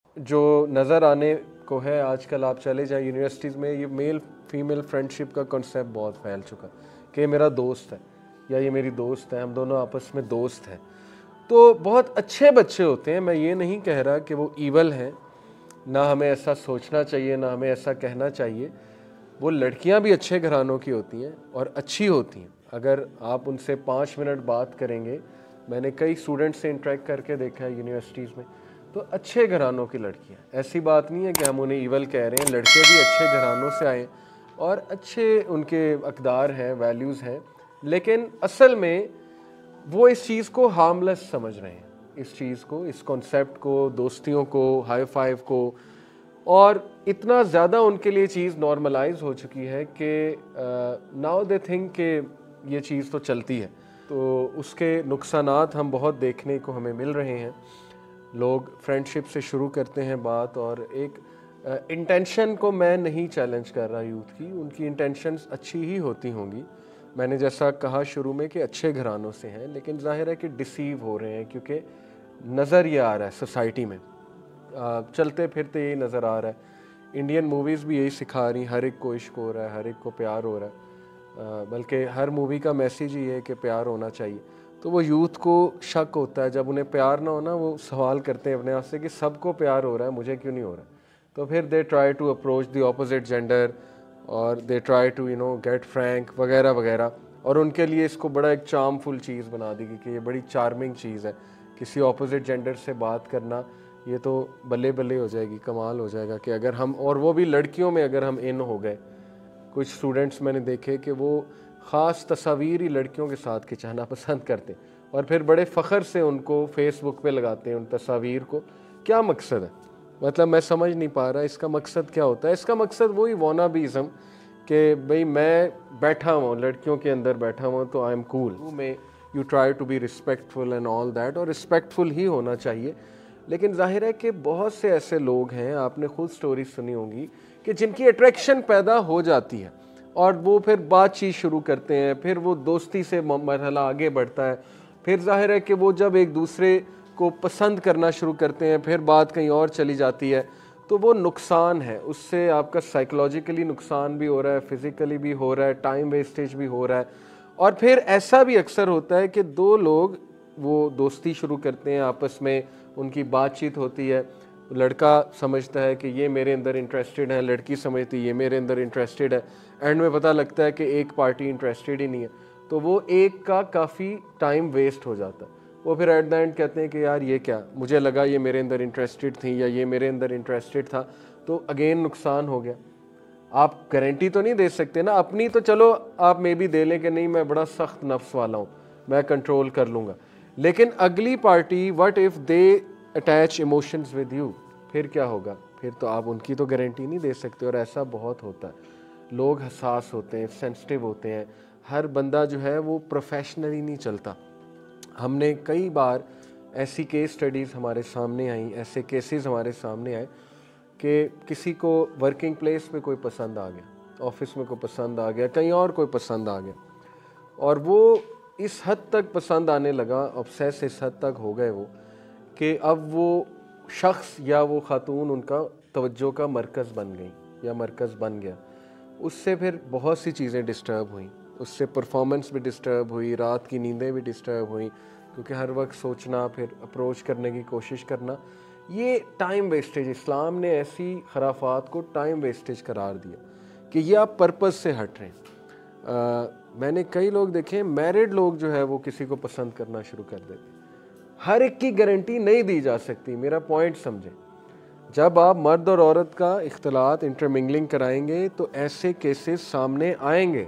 जो नज़र आने को है आजकल, आप चले जाए यूनिवर्सिटीज़ में, ये मेल फीमेल फ्रेंडशिप का कॉन्सेप्ट बहुत फैल चुका कि मेरा दोस्त है या ये मेरी दोस्त है, हम दोनों आपस में दोस्त हैं। तो बहुत अच्छे बच्चे होते हैं, मैं ये नहीं कह रहा कि वो ईवल हैं, ना हमें ऐसा सोचना चाहिए, ना हमें ऐसा कहना चाहिए। वो लड़कियां भी अच्छे घरानों की होती हैं और अच्छी होती हैं। अगर आप उनसे 5 मिनट बात करेंगे, मैंने कई स्टूडेंट से इंटरेक्ट करके देखा है यूनिवर्सिटीज़ में, तो अच्छे घरानों की लड़कियां, ऐसी बात नहीं है कि हम उन्हें ईवल कह रहे हैं। लड़के भी अच्छे घरानों से आए और अच्छे उनके अक़दार हैं, वैल्यूज़ हैं, लेकिन असल में वो इस चीज़ को हार्मलेस समझ रहे हैं, इस चीज़ को, इस कॉन्सेप्ट को, दोस्तियों को, हाई फाइव को, और इतना ज़्यादा उनके लिए चीज़ नॉर्मलाइज हो चुकी है कि नाउ दे थिंक कि ये चीज़ तो चलती है। तो उसके नुकसानात हम बहुत देखने को हमें मिल रहे हैं। लोग फ्रेंडशिप से शुरू करते हैं बात, और एक इंटेंशन को मैं नहीं चैलेंज कर रहा यूथ की, उनकी इंटेंशंस अच्छी ही होती होंगी। मैंने जैसा कहा शुरू में कि अच्छे घरानों से हैं, लेकिन जाहिर है कि डिसीव हो रहे हैं, क्योंकि नज़र ये आ रहा है सोसाइटी में, चलते फिरते यही नज़र आ रहा है। इंडियन मूवीज़ भी यही सिखा रही, हर एक को इश्क हो रहा है, हर एक को प्यार हो रहा है, बल्कि हर मूवी का मैसेज ही है कि प्यार होना चाहिए। तो वो यूथ को शक होता है, जब उन्हें प्यार ना हो ना, वो सवाल करते हैं अपने आप से कि सबको प्यार हो रहा है, मुझे क्यों नहीं हो रहा। तो फिर they try to approach the opposite gender, और they try to get frank वगैरह वगैरह, और उनके लिए इसको बड़ा एक चार्मफुल चीज़ बना दी कि ये बड़ी चार्मिंग चीज़ है, किसी ऑपोजिट जेंडर से बात करना, ये तो बल्ले बल्ले हो जाएगी, कमाल हो जाएगा कि अगर हम, और वो भी लड़कियों में अगर हम इन हो गए। कुछ स्टूडेंट्स मैंने देखे कि वो ख़ास तस्वीर ही लड़कियों के साथ खिंचाना पसंद करते हैं, और फिर बड़े फ़ख्र से उनको फेसबुक पे लगाते हैं उन तस्वीर को। क्या मकसद है? मतलब मैं समझ नहीं पा रहा इसका मकसद क्या होता है। इसका मकसद वही वॉनाबीज़म कि भाई मैं बैठा हुआ लड़कियों के अंदर बैठा हुआ, तो आई एम कूल, में you try to be respectful and all that, और रिस्पेक्टफुल ही होना चाहिए। लेकिन जाहिर है कि बहुत से ऐसे लोग हैं, आपने खुद स्टोरी सुनी होंगी, कि जिनकी अट्रैक्शन पैदा हो जाती है और वो फिर बातचीत शुरू करते हैं, फिर वो दोस्ती से मरहला आगे बढ़ता है, फिर जाहिर है कि वो जब एक दूसरे को पसंद करना शुरू करते हैं, फिर बात कहीं और चली जाती है। तो वो नुकसान है, उससे आपका साइकोलॉजिकली नुकसान भी हो रहा है, फिज़िकली भी हो रहा है, टाइम वेस्टेज भी हो रहा है। और फिर ऐसा भी अक्सर होता है कि दो लोग वो दोस्ती शुरू करते हैं, आपस में उनकी बातचीत होती है, लड़का समझता है कि ये मेरे अंदर इंटरेस्टेड है, लड़की समझती है ये मेरे अंदर इंटरेस्टेड है, एंड में पता लगता है कि एक पार्टी इंटरेस्टेड ही नहीं है, तो वो एक का काफ़ी टाइम वेस्ट हो जाता है। वो फिर एट द एंड कहते हैं कि यार ये क्या, मुझे लगा ये मेरे अंदर इंटरेस्टेड थी या ये मेरे अंदर इंटरेस्टेड था, तो अगेन नुकसान हो गया। आप गारंटी तो नहीं दे सकते ना अपनी, तो चलो आप मे बी दे लें कि नहीं मैं बड़ा सख्त नफ्स वाला हूँ, मैं कंट्रोल कर लूँगा, लेकिन अगली party what if they attach emotions with you, फिर क्या होगा? फिर तो आप उनकी तो गारंटी नहीं दे सकते। और ऐसा बहुत होता है, लोग हसास होते हैं, सेंसिटिव होते हैं, हर बंदा जो है वो प्रोफेशनली नहीं चलता। हमने कई बार ऐसी केस स्टडीज़ हमारे सामने आई, ऐसे केसेस हमारे सामने आए कि किसी को वर्किंग प्लेस पे कोई पसंद आ गया, ऑफिस में कोई पसंद आ गया, कहीं और कोई पसंद आ गया, और वो इस हद तक पसंद आने लगा, ऑब्सेस इस हद तक हो गए वो, कि अब वो शख्स या वो खातून उनका तवज्जो का मरकज़ बन गई या मरकज़ बन गया। उससे फिर बहुत सी चीज़ें डिस्टर्ब हुई, उससे परफॉर्मेंस भी डिस्टर्ब हुई, रात की नींदें भी डिस्टर्ब हुई, क्योंकि हर वक्त सोचना, फिर अप्रोच करने की कोशिश करना, ये टाइम वेस्टेज, इस्लाम ने ऐसी खराफात को टाइम वेस्टेज करार दिया कि ये आप पर्पज़ से हट रहे हैं। मैंने कई लोग देखे, मैरिड लोग जो है वो किसी को पसंद करना शुरू कर देते। हर एक की गारंटी नहीं दी जा सकती, मेरा पॉइंट समझें। जब आप मर्द और औरत का इख्तलात, इंटरमिंगलिंग कराएंगे, तो ऐसे केसेस सामने आएंगे।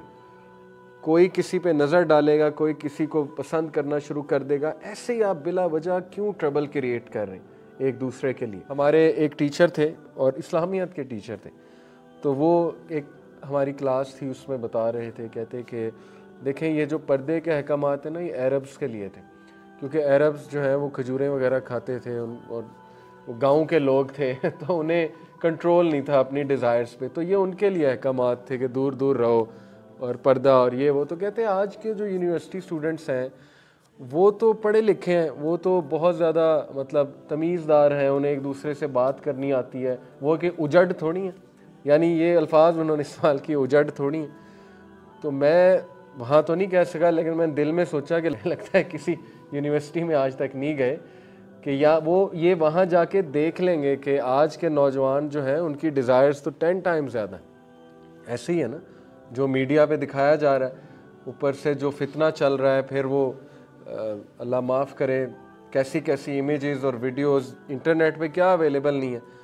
कोई किसी पे नज़र डालेगा, कोई किसी को पसंद करना शुरू कर देगा। ऐसे ही आप बिला वजह क्यों ट्रबल क्रिएट कर रहे हैं एक दूसरे के लिए? हमारे एक टीचर थे और इस्लामियत के टीचर थे, तो वो एक हमारी क्लास थी, उसमें बता रहे थे, कहते कि देखें ये जो पर्दे के अहकामात हैं ना, ये अरब्स के लिए थे, क्योंकि अरब्स जो है वो खजूरें वगैरह खाते थे और वो गाँव के लोग थे तो उन्हें कंट्रोल नहीं था अपनी डिज़ायर्स पे, तो ये उनके लिए अहकामात थे कि दूर दूर रहो और पर्दा और ये वो। तो कहते हैं आज के जो यूनिवर्सिटी स्टूडेंट्स हैं वो तो पढ़े लिखे हैं, वो तो बहुत ज़्यादा मतलब तमीज़दार हैं, उन्हें एक दूसरे से बात करनी आती है, वो कि उजड़ थोड़ी हैं, यानी ये अल्फाज उन्होंने इस्तेमाल किए, उजड़ थोड़ी हैं। तो मैं वहाँ तो नहीं कह सका, लेकिन मैंने दिल में सोचा कि लगता है किसी यूनिवर्सिटी में आज तक नहीं गए कि या वो ये वहाँ जाके देख लेंगे कि आज के नौजवान जो हैं उनकी डिज़ायर्स तो 10 टाइम्स ज़्यादा है। ऐसे ही है ना, जो मीडिया पे दिखाया जा रहा है, ऊपर से जो फितना चल रहा है, फिर वो अल्लाह माफ़ करे कैसी कैसी इमेजेस और वीडियोस इंटरनेट पे क्या अवेलेबल नहीं है।